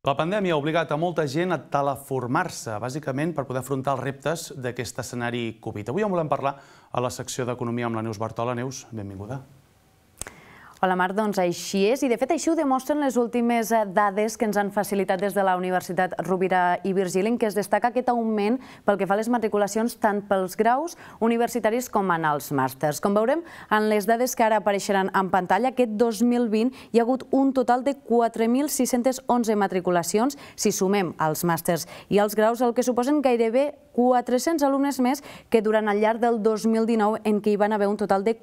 La pandèmia ha obligat a molta gent a teleformar-se, bàsicament per poder afrontar els reptes d'aquest escenari Covid. Avui en volem parlar a la secció d'Economia amb la Neus Bartola. Neus, benvinguda. Hola Marc, doncs així és, i de fet així ho demostren les últimes dades que ens han facilitat des de la Universitat Rovira i Virgili, en què es destaca aquest augment pel que fa a les matriculacions tant pels graus universitaris com en els màsters. Com veurem en les dades que ara apareixeran en pantalla, aquest 2020 hi ha hagut un total de 4.611 matriculacions, si sumem els màsters i els graus, el que suposen gairebé 400 alumnes més que durant el llarg del 2019, en què hi van haver un total de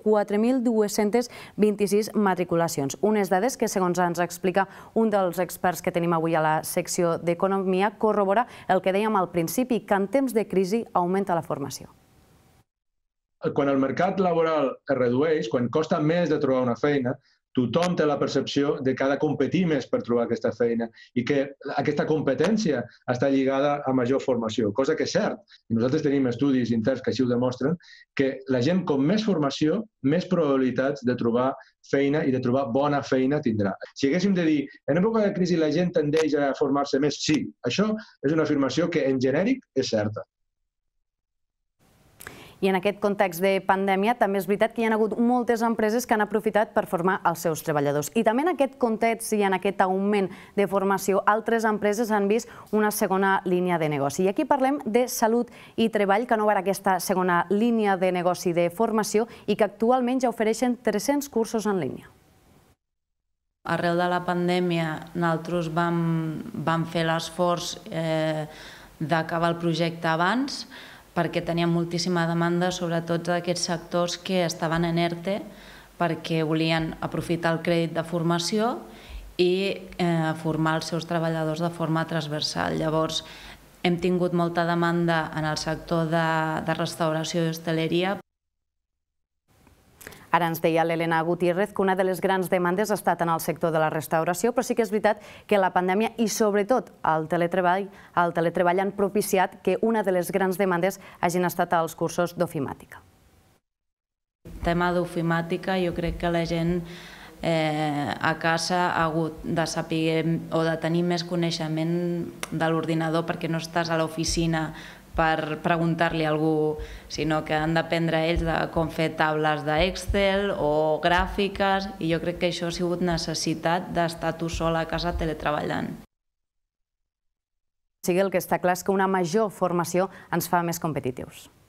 4.226 matriculacions. Unes dades que, segons ens explica un dels experts que tenim avui a la secció d'Economia, corrobora el que dèiem al principi, que en temps de crisi augmenta la formació. Quan el mercat laboral es redueix, quan costa més de trobar una feina, tothom té la percepció de que ha de competir més per trobar aquesta feina i que aquesta competència està lligada a major formació, cosa que és cert. I nosaltres tenim estudis interns que així ho demostren, que la gent amb més formació, més probabilitats de trobar feina i de trobar bona feina tindrà. Si haguéssim de dir, en època de crisi la gent tendeix a formar-se més, sí, això és una afirmació que en genèric és certa. I en aquest context de pandèmia també és veritat que hi ha hagut moltes empreses que han aprofitat per formar els seus treballadors. I també en aquest context i en aquest augment de formació, altres empreses han vist una segona línia de negoci. I aquí parlem de Salut i Treball, que han obert aquesta segona línia de negoci de formació i que actualment ja ofereixen 300 cursos en línia. Arrel de la pandèmia, nosaltres vam fer l'esforç d'acabar el projecte abans, perquè teníem moltíssima demanda, sobretot d'aquests sectors que estaven en ERTE, perquè volien aprofitar el crèdit de formació i formar els seus treballadors de forma transversal. Llavors, hem tingut molta demanda en el sector de restauració i hostaleria. Ara ens deia l'Helena Gutiérrez que una de les grans demandes ha estat en el sector de la restauració, però sí que és veritat que la pandèmia i sobretot el teletreball han propiciat que una de les grans demandes hagin estat els cursos d'ofimàtica. El tema d'ofimàtica, jo crec que la gent a casa ha hagut de saber o de tenir més coneixement de l'ordinador, perquè no estàs a l'oficina per preguntar-li a algú, sinó que han d'aprendre ells de com fer taules d'Excel o gràfiques, i jo crec que això ha sigut necessitat d'estar tu sol a casa teletreballant. El que està clar és que una major formació ens fa més competitius.